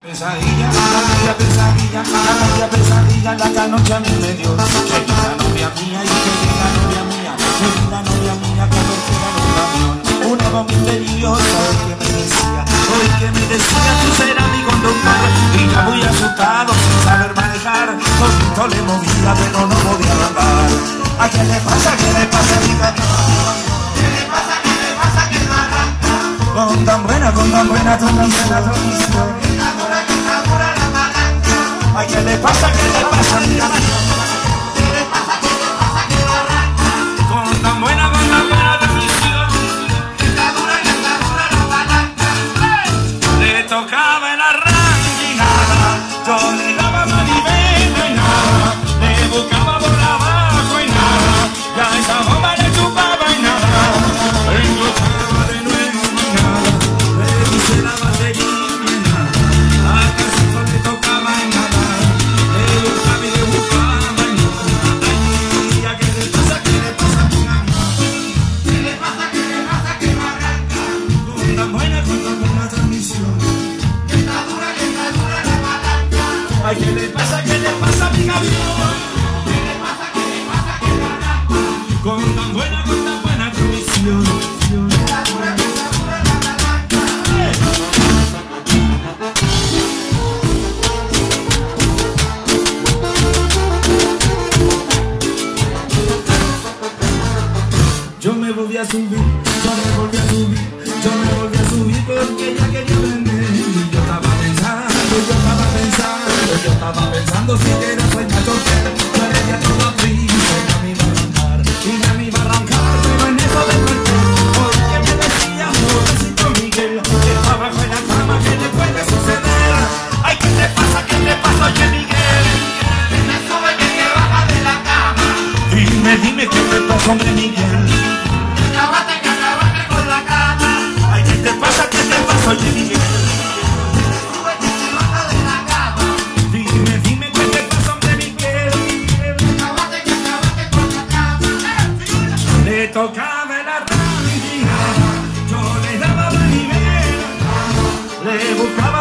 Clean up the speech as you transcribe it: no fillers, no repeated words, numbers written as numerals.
Pesadilla, la pesadilla, pesadilla, la que anoche a mí me dio. Querida novia mía y querida novia mía, querida novia mía, que vertida en un camión. Una voz misteriosa hoy que me decía, tú serás mi conductor. Y ya muy asustado, sin saber manejar, solito le movía, pero no podía andar. ¿A qué le pasa a mi camión? ¿Qué le pasa que no arranca? Con tan buena transmisión. Ay, ¿qué le pasa a mi camión? ¿Qué le pasa que no arranca? Con tan buena transmisión. Que está dura la palanca. Le tocaba el arranque y nada. Yo le daba manivela y nada. Le buscaba por abajo y nada. Ya esa bomba le chupaba y nada. Enganchaba de nuevo y nada. Le puse la batería y nada. A casi le tocaba y nada. Ay, ¿qué le pasa a mi camión? ¿Qué le pasa que no arranca? Con tan buena transmisión. Está dura la palanca. Yo me volví a subir porque ella quería vender. Y yo estaba pensando si quiero soy macho yo le di a toda prisa y ya me iba a arrancar, pero en eso desperté. Oye, me decía, pobrecito Miguel, que está abajo en la cama, ¿qué le puede suceder? Ay, ¿qué te pasa, oye Miguel? Que me sube, que te baja de la cama. Dime, ¿qué te pasa, hombre Miguel? Que acabaste con la cama. Ay, ¿qué te pasa, oye Miguel? Tocaba el arranque, yo le daba manivela, le buscaba